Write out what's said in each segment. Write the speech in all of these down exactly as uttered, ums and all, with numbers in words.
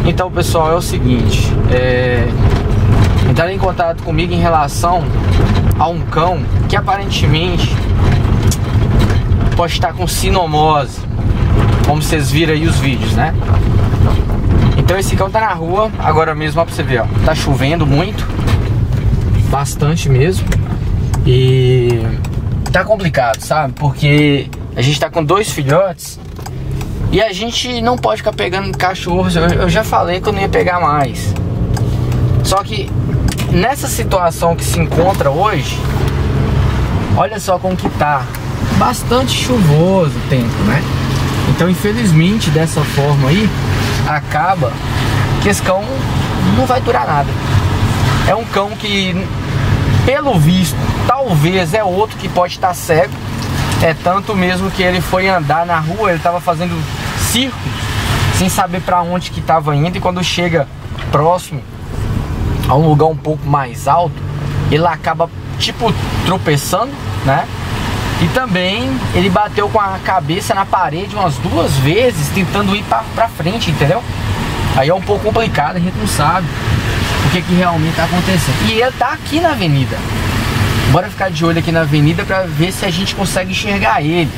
Então, pessoal, é o seguinte, é... entraram em contato comigo em relação a um cão que aparentemente pode estar com sinomose, como vocês viram aí os vídeos, né? Então esse cão tá na rua agora mesmo, ó, pra você ver, ó. Tá chovendo muito, bastante mesmo. E tá complicado, sabe? Porque a gente tá com dois filhotes e a gente não pode ficar pegando cachorros. Eu, eu já falei que eu não ia pegar mais. Só que nessa situação que se encontra hoje, olha só como que tá. Bastante chuvoso o tempo, né? Então infelizmente dessa forma aí, acaba que esse cão não vai durar nada. É um cão que, pelo visto, talvez é outro que pode estar cego. É tanto mesmo que ele foi andar na rua, ele estava fazendo círculos, sem saber para onde que estava indo. E quando chega próximo a um lugar um pouco mais alto, ele acaba tipo tropeçando, né? E também ele bateu com a cabeça na parede umas duas vezes, tentando ir pra, pra frente, entendeu? Aí é um pouco complicado, a gente não sabe o que que realmente tá acontecendo. E ele tá aqui na avenida. Bora ficar de olho aqui na avenida pra ver se a gente consegue enxergar ele.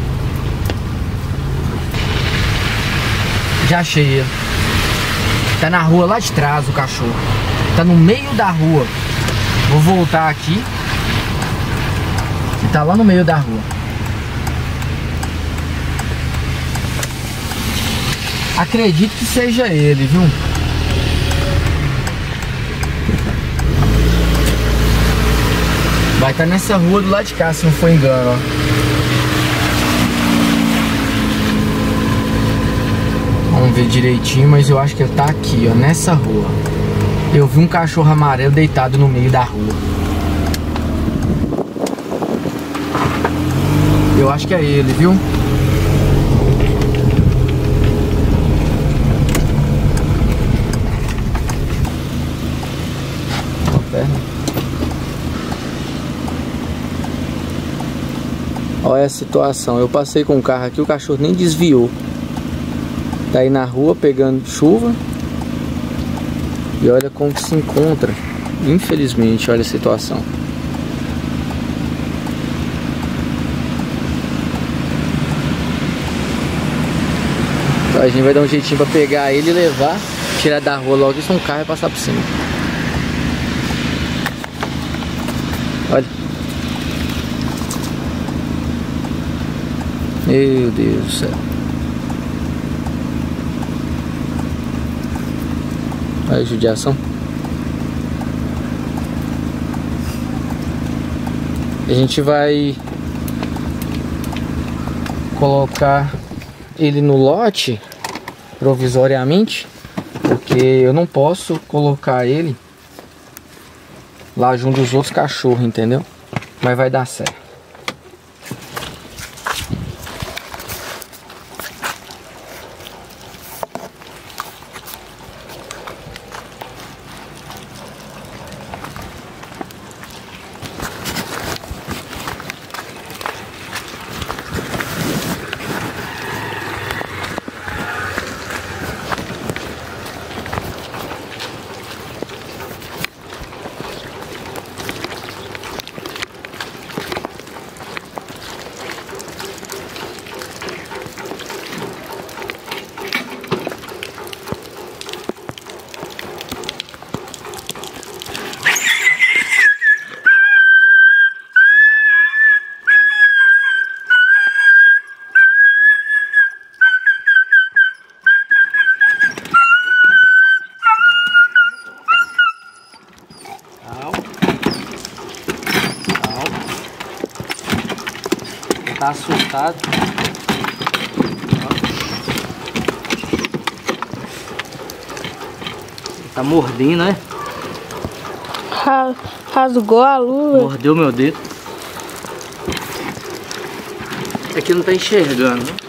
Já achei ele. Tá na rua lá de trás o cachorro. Tá no meio da rua. Vou voltar aqui. Tá lá no meio da rua. Acredito que seja ele, viu? Vai estar nessa rua do lado de cá, se não for engano, ó. Vamos ver direitinho, mas eu acho que ele tá aqui, ó, nessa rua. Eu vi um cachorro amarelo deitado no meio da rua. Eu acho que é ele, viu? Olha a situação. Eu passei com o carro aqui, o cachorro nem desviou. Tá aí na rua pegando chuva. E olha como que se encontra. Infelizmente, olha a situação. A gente vai dar um jeitinho pra pegar ele e levar, tirar da rua logo, isso um carro vai passar por cima. Olha. Meu Deus do céu. Olha a judiação. A gente vai colocar ele no lote provisoriamente, porque eu não posso colocar ele lá junto dos outros cachorros, entendeu? Mas vai dar certo. Tá assustado. Tá mordendo, né? Rasgou a luva. Mordeu meu dedo. Aqui não tá enxergando, né?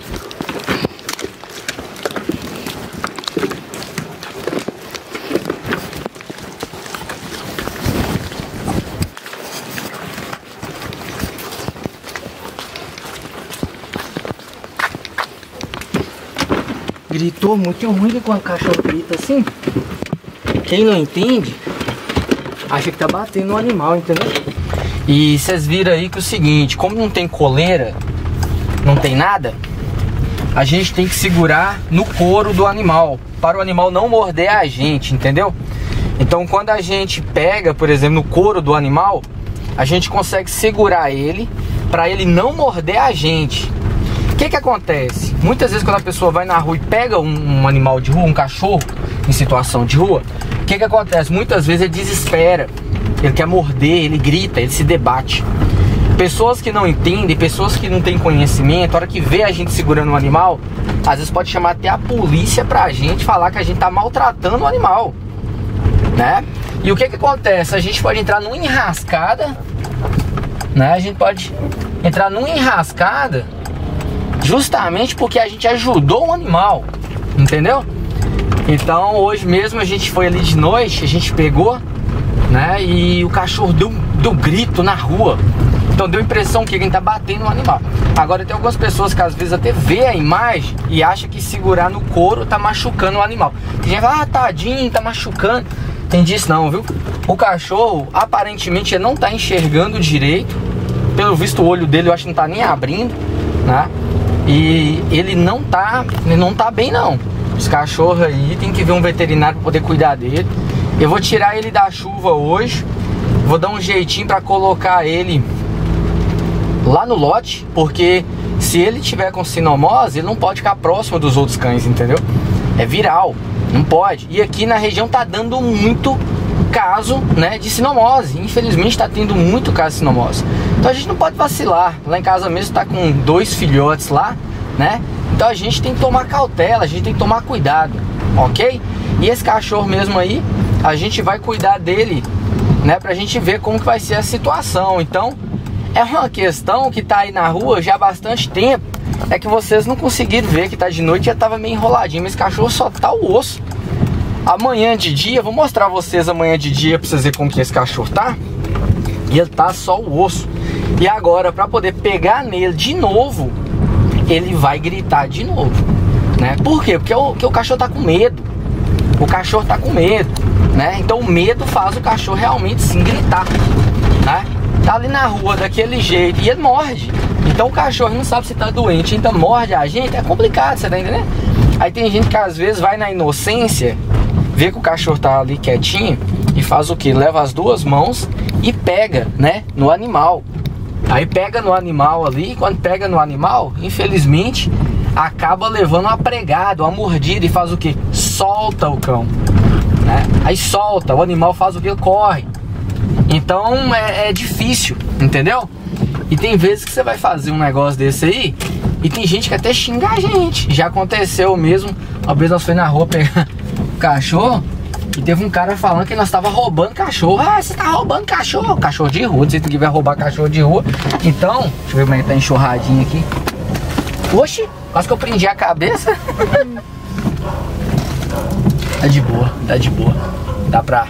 gritou muito ruim quando o cachorro grita assim. Quem não entende, acha que tá batendo no animal, entendeu? E vocês viram aí que é o seguinte, como não tem coleira, não tem nada, a gente tem que segurar no couro do animal, para o animal não morder a gente, entendeu? Então quando a gente pega, por exemplo, no couro do animal, a gente consegue segurar ele, para ele não morder a gente. O que que acontece? Muitas vezes quando a pessoa vai na rua e pega um, um animal de rua, um cachorro em situação de rua, o que que acontece? Muitas vezes ele desespera, ele quer morder, ele grita, ele se debate. Pessoas que não entendem, pessoas que não têm conhecimento, a hora que vê a gente segurando um animal, às vezes pode chamar até a polícia pra gente falar que a gente tá maltratando o animal, né? E o que que acontece? A gente pode entrar numa enrascada, né? A gente pode entrar numa enrascada justamente porque a gente ajudou um animal, entendeu? Então hoje mesmo a gente foi ali de noite, a gente pegou, né? E o cachorro deu, deu grito na rua. Então deu a impressão que alguém tá batendo no animal. Agora tem algumas pessoas que às vezes até vê a imagem e acha que segurar no couro tá machucando o animal. Tem gente que fala, ah, tadinho, tá machucando. Tem disso não, viu? O cachorro, aparentemente, ele não tá enxergando direito. Pelo visto o olho dele eu acho que não tá nem abrindo, né? E ele não tá, ele não tá bem não. Esse cachorro aí tem que ver um veterinário para poder cuidar dele. Eu vou tirar ele da chuva hoje. Vou dar um jeitinho para colocar ele lá no lote, porque se ele tiver com sinomose, ele não pode ficar próximo dos outros cães, entendeu? É viral, não pode. E aqui na região tá dando muito caso, né, de sinomose. Infelizmente tá tendo muito caso de sinomose. Então a gente não pode vacilar. Lá em casa mesmo tá com dois filhotes lá, né? Então a gente tem que tomar cautela, a gente tem que tomar cuidado, ok? E esse cachorro mesmo aí, a gente vai cuidar dele, né, pra gente ver como que vai ser a situação. Então é uma questão que tá aí na rua já há bastante tempo. É que vocês não conseguiram ver que tá de noite, já tava meio enroladinho. Mas esse cachorro só tá o osso. Amanhã de dia, vou mostrar vocês amanhã de dia pra vocês verem como que esse cachorro tá. E ele tá só o osso. E agora, pra poder pegar nele de novo, ele vai gritar de novo, né? Por quê? Porque o, porque o cachorro tá com medo. O cachorro tá com medo, né? Então o medo faz o cachorro realmente sim gritar, né? Tá ali na rua daquele jeito e ele morde. Então o cachorro não sabe se tá doente, então morde a gente, é complicado, você tá entendendo? Aí tem gente que às vezes vai na inocência, vê que o cachorro tá ali quietinho e faz o que? Leva as duas mãos e pega, né, no animal. Aí pega no animal ali, e quando pega no animal, infelizmente, acaba levando uma pregada, uma mordida e faz o que? Solta o cão, né? Aí solta, o animal faz o que? Corre. Então é, é difícil, entendeu? E tem vezes que você vai fazer um negócio desse aí e tem gente que até xinga a gente. Já aconteceu mesmo, uma vez nós fomos na rua pegar o cachorro e teve um cara falando que nós tava roubando cachorro. Ah, você tá roubando cachorro. Cachorro de rua, não sei que vai roubar cachorro de rua. Então, deixa eu ver como é que tá enxurradinho aqui. Oxi, quase que eu prendi a cabeça. Tá de boa, tá de boa. Dá pra...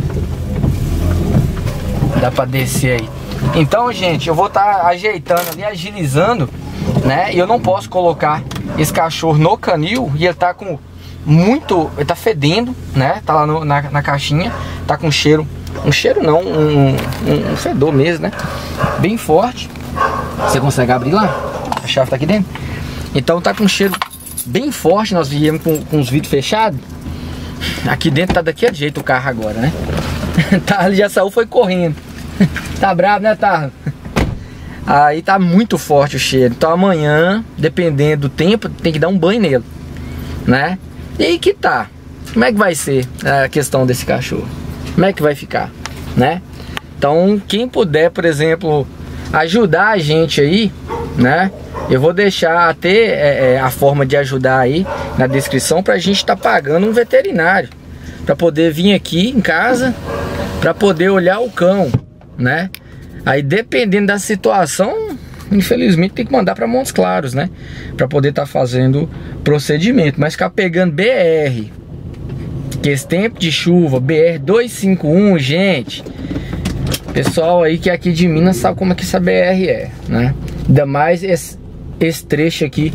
Dá pra descer aí. Então, gente, eu vou estar tá ajeitando ali, agilizando, né? E eu não posso colocar esse cachorro no canil e ele tá com muito... Ele tá fedendo, né? Tá lá no, na, na caixinha. Tá com cheiro... Um cheiro não, um, um, um fedor mesmo, né? Bem forte. Você consegue abrir lá? A chave tá aqui dentro. Então tá com um cheiro bem forte. Nós viemos com, com os vidros fechados. Aqui dentro tá daquele jeito o carro agora, né? Tá, ali já saiu, foi correndo. Tá bravo, né, Tarro? Aí tá muito forte o cheiro. Então amanhã, dependendo do tempo, tem que dar um banho nele, né? E aí que tá. Como é que vai ser a questão desse cachorro? Como é que vai ficar, né? Então quem puder, por exemplo, ajudar a gente aí, né? Eu vou deixar até é, é, a forma de ajudar aí na descrição, pra gente tá pagando um veterinário pra poder vir aqui em casa, pra poder olhar o cão, né? Aí dependendo da situação, infelizmente tem que mandar para Montes Claros, né? Para poder estar tá fazendo procedimento. Mas ficar pegando B R, que esse tempo de chuva, B R duzentos e cinquenta e um, gente, pessoal aí que é aqui de Minas sabe como é que essa B R é, né? Ainda mais esse, esse trecho aqui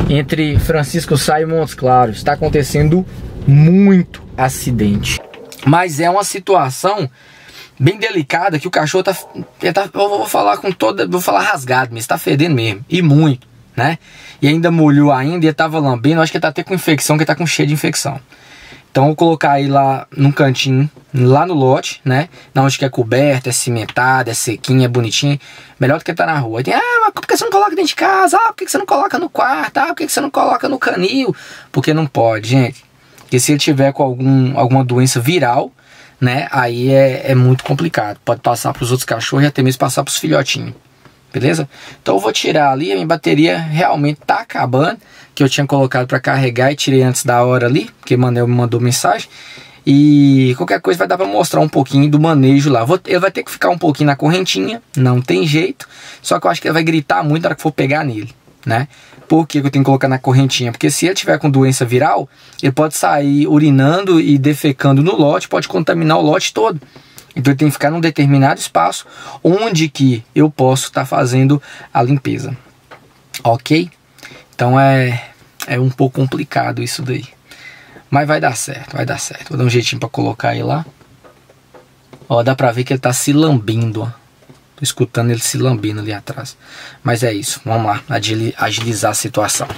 entre Francisco Sá e Montes Claros. Está acontecendo muito acidente. Mas é uma situação bem delicada que o cachorro tá, ele tá eu vou falar com toda, vou falar rasgado, mas tá fedendo mesmo, e muito, né? E ainda molhou ainda, e ele tava lambendo, acho que ele tá até com infecção, que ele tá com cheio de infecção. Então eu vou colocar ele lá num cantinho, lá no lote, né? Na onde que é coberto, é cimentado, é sequinho, é bonitinho. Melhor do que tá na rua. Aí tem, ah, mas por que você não coloca dentro de casa? Ah, por que você não coloca no quarto? Ah, por que você não coloca no canil? Porque não pode, gente. Porque se ele tiver com algum, alguma doença viral, né? Aí é, é muito complicado. Pode passar para os outros cachorros e até mesmo passar para os filhotinhos. Beleza? Então eu vou tirar ali. A minha bateria realmente tá acabando. Que eu tinha colocado para carregar e tirei antes da hora ali. Porque o Manel me mandou mensagem. E qualquer coisa vai dar para mostrar um pouquinho do manejo lá. Vou, ele vai ter que ficar um pouquinho na correntinha. Não tem jeito. Só que eu acho que ele vai gritar muito na hora que for pegar nele, né? Por que eu tenho que colocar na correntinha? Porque se ele tiver com doença viral, ele pode sair urinando e defecando no lote, pode contaminar o lote todo. Então ele tem que ficar num determinado espaço onde que eu posso estar tá fazendo a limpeza. Ok? Então é, é um pouco complicado isso daí. Mas vai dar certo, vai dar certo. Vou dar um jeitinho para colocar ele lá. Ó, dá pra ver que ele tá se lambindo, ó. Tô escutando ele se lambendo ali atrás. Mas é isso, vamos lá, agilizar a situação.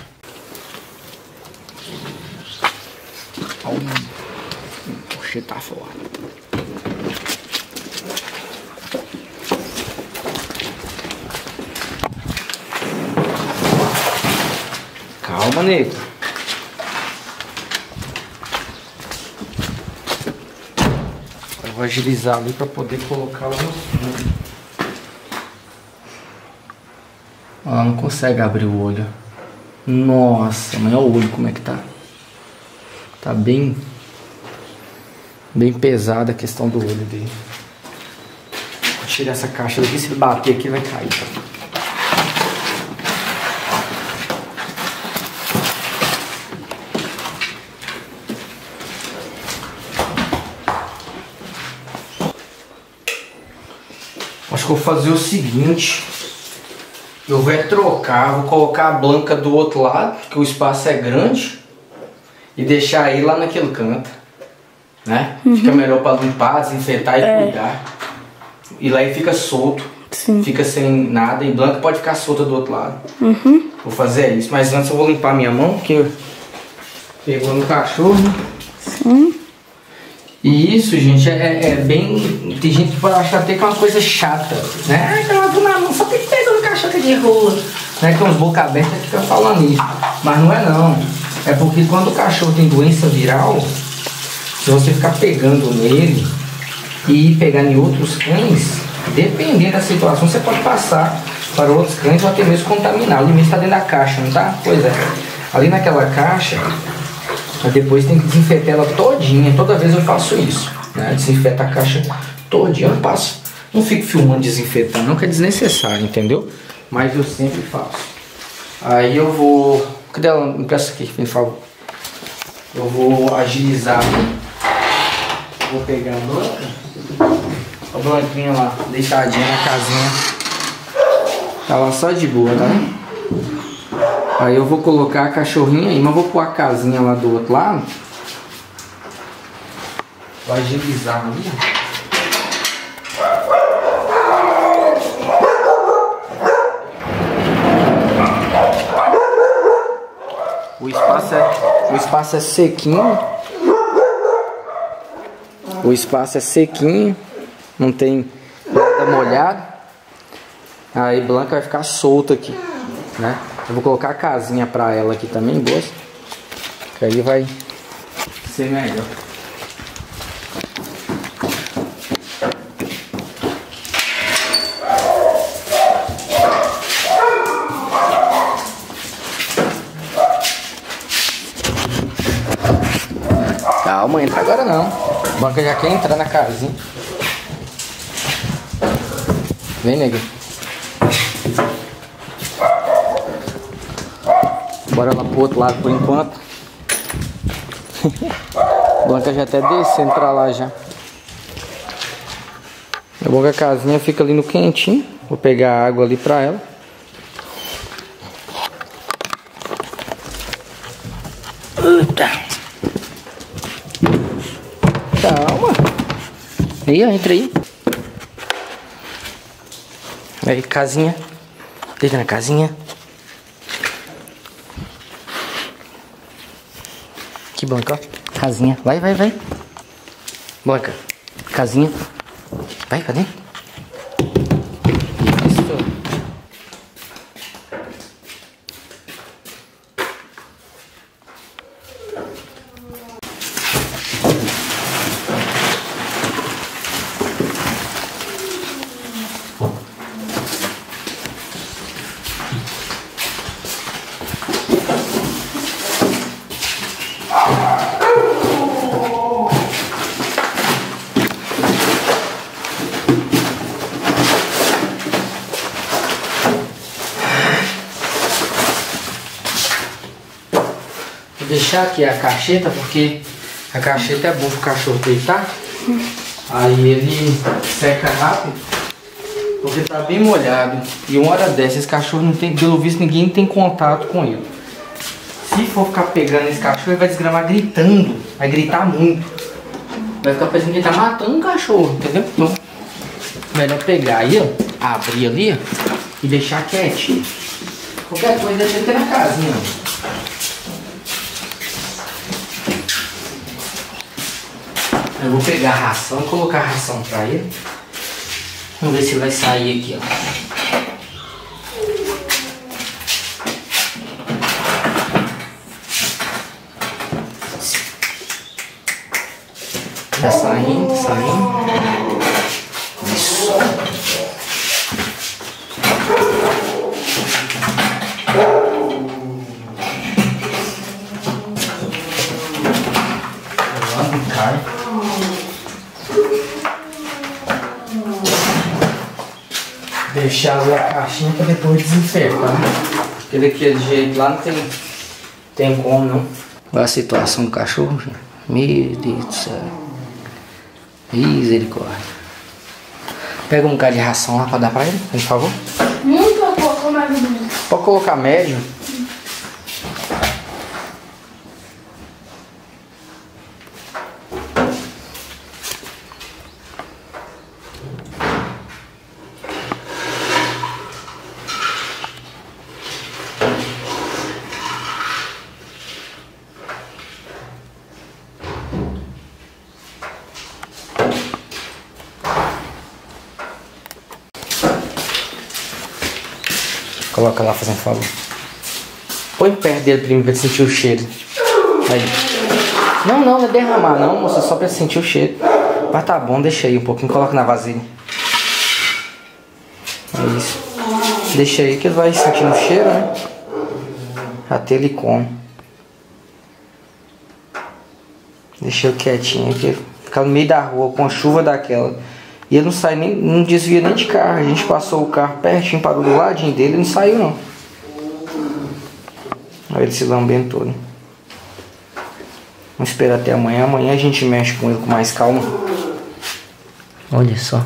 Poxa, tá fora. Calma, nego. Eu vou agilizar ali para poder colocar lá no fundo. Ela não consegue abrir o olho. Nossa, mas olha o olho como é que tá. Tá bem Bem pesada a questão do olho dele. Vou tirar essa caixa daqui. Se ele bater aqui vai cair, tá? Acho que eu vou fazer o seguinte. Eu vou trocar, vou colocar a Blanca do outro lado, que o espaço é grande, e deixar ele lá naquele canto, né? Uhum. Fica melhor para limpar, desinfetar e é. cuidar. E lá ele fica solto, Sim. fica sem nada, e Blanca pode ficar solta do outro lado. Uhum. Vou fazer isso, mas antes eu vou limpar minha mão, porque pegou no cachorro, né? Sim. E isso, gente, é, é bem... Tem gente que pode achar até que é uma coisa chata, né? Ah, eu na mão, só tem que pegar no cachorro de rua, né? Que uns boca aberta que ficam falando isso. Mas não é não. É porque quando o cachorro tem doença viral, se você ficar pegando nele e pegar em outros cães, dependendo da situação, você pode passar para outros cães ou até mesmo contaminar. O limite está dentro da caixa, não tá? Pois é. Ali naquela caixa... Mas depois tem que desinfetar ela todinha. Toda vez eu faço isso, né? Desinfeta a caixa todinha. Eu não passo, não fico filmando desinfetando, não, que é desnecessário, entendeu? Mas eu sempre faço. Aí eu vou... Cadê ela? Me peça aqui, por favor. Eu vou agilizar. Vou pegar a Blanca. A Blanquinha lá, deitadinha na casinha. Tá lá só de boa, tá vendo? Aí eu vou colocar a cachorrinha aí, mas vou pôr a casinha lá do outro lado. Vou agilizar ali. O espaço é, o espaço é sequinho. O espaço é sequinho. Não tem nada molhado. Aí Blanca vai ficar solta aqui, né? Eu vou colocar a casinha pra ela aqui também, boa. Que aí vai ser melhor. Calma, entra agora não. A Blanca já quer entrar na casinha. Vem, nega. Bora lá pro outro lado por enquanto. Blanca já até descendo pra lá já. É bom que a casinha fica ali no quentinho. Vou pegar a água ali pra ela. Calma. Aí, ó, entra aí. Aí, casinha. Deita na casinha. Que Blanca, ó. Casinha. Vai, vai, vai. Blanca. Casinha. Vai, cadê? Isso. Vou deixar aqui a cacheta, porque a cacheta é bom pro cachorro deitar. Aí ele seca rápido, porque tá bem molhado. E uma hora dessa, esse cachorro não tem, pelo visto, ninguém tem contato com ele. Se for ficar pegando esse cachorro, ele vai desgramar gritando. Vai gritar muito. Vai ficar parecendo que ele tá matando um cachorro, entendeu? Então, melhor pegar aí, ó, abrir ali, ó, e deixar quietinho. Qualquer coisa deixa ele na casinha, ó. Eu vou pegar a ração, colocar a ração pra ele. Vamos ver se ele vai sair aqui, ó. Tá saindo, saindo. Isso. Lá cai. Deixar a caixinha pra depois desinfetar. Porque daquele jeito lá não tem, tem como não. Olha a situação do cachorro, gente. Meu Deus do céu. Misericórdia. Pega um bocado de ração lá pra dar pra ele, por favor. Não tô colocando mais médio. Pode colocar médio. Coloca lá, fazendo favor. Põe perto dele primeiro pra ele sentir o cheiro. Aí. Não, não, não é derramar não, moça. Só pra sentir o cheiro. Mas tá bom, deixa aí um pouquinho. Coloca na vasilha. É isso. Deixa aí que ele vai sentindo o cheiro, né? Até ele come. Deixa eu quietinho aqui. Ficar no meio da rua com a chuva daquela. E ele não sai nem, não desvia nem de carro. A gente passou o carro pertinho, parou do ladinho dele e não saiu não. Olha ele se lambendo todo. Vamos esperar até amanhã. Amanhã a gente mexe com ele com mais calma. Olha só.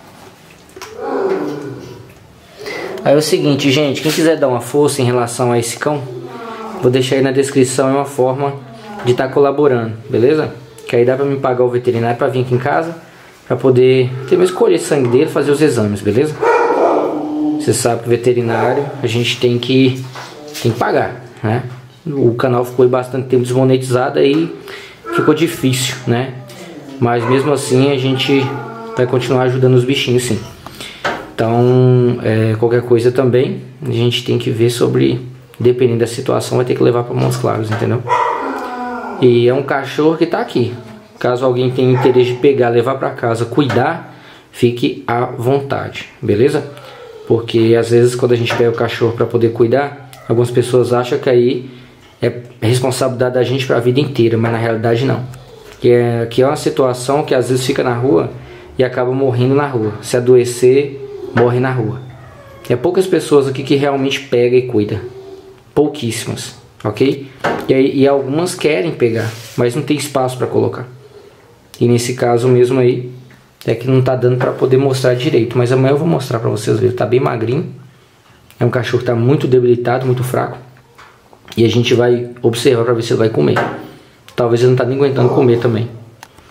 Aí é o seguinte, gente. Quem quiser dar uma força em relação a esse cão, vou deixar aí na descrição uma forma de estar tá colaborando, beleza? Que aí dá pra me pagar o veterinário pra vir aqui em casa, pra poder ter mesmo escolher sangue dele, fazer os exames, beleza? Você sabe que o veterinário a gente tem que, tem que pagar, né? O canal ficou bastante tempo desmonetizado, aí ficou difícil, né? Mas mesmo assim a gente vai continuar ajudando os bichinhos, sim. Então, é, qualquer coisa também, a gente tem que ver sobre, dependendo da situação, vai ter que levar para mãos claras, entendeu? E é um cachorro que tá aqui. Caso alguém tenha interesse de pegar, levar para casa, cuidar, fique à vontade, beleza? Porque às vezes quando a gente pega o cachorro para poder cuidar, algumas pessoas acham que aí é responsabilidade da gente para a vida inteira, mas na realidade não. Que é, que é uma situação que às vezes fica na rua e acaba morrendo na rua. Se adoecer, morre na rua. É poucas pessoas aqui que realmente pega e cuida. Pouquíssimas, ok? E, aí, e algumas querem pegar, mas não tem espaço para colocar. E nesse caso mesmo aí, é que não tá dando para poder mostrar direito. Mas amanhã eu vou mostrar para vocês verem. Tá bem magrinho. É um cachorro que tá muito debilitado, muito fraco. E a gente vai observar para ver se ele vai comer. Talvez ele não tá nem aguentando comer também.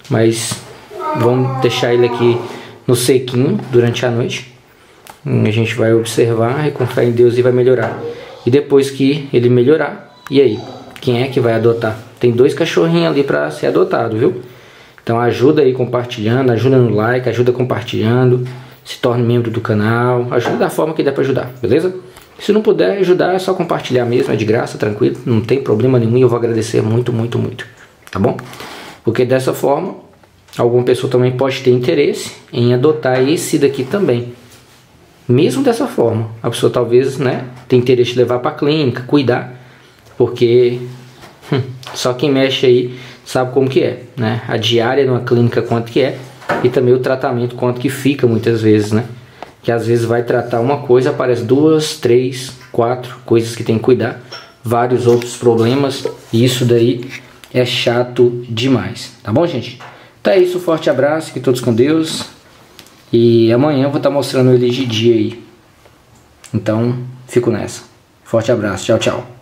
mas vamos deixar ele aqui no sequinho durante a noite. A gente vai observar, confiar em Deus e vai melhorar. E depois que ele melhorar, e aí? Quem é que vai adotar? Tem dois cachorrinhos ali para ser adotado, viu? Então ajuda aí compartilhando, ajuda no like, ajuda compartilhando, se torne membro do canal, ajuda da forma que dá para ajudar, beleza? Se não puder ajudar, é só compartilhar mesmo, é de graça, tranquilo, não tem problema nenhum e eu vou agradecer muito, muito, muito, tá bom? Porque dessa forma, alguma pessoa também pode ter interesse em adotar esse daqui também. Mesmo dessa forma, a pessoa talvez, né, tenha interesse de levar para a clínica, cuidar, porque hum, só quem mexe aí sabe como que é, né? A diária numa clínica quanto que é e também o tratamento quanto que fica muitas vezes, né? Que às vezes vai tratar uma coisa, aparece duas, três, quatro coisas que tem que cuidar, vários outros problemas, e isso daí é chato demais, tá bom, gente? Então é isso, forte abraço, fiquem todos com Deus, e amanhã eu vou estar mostrando ele de dia aí, então fico nessa, forte abraço, tchau, tchau.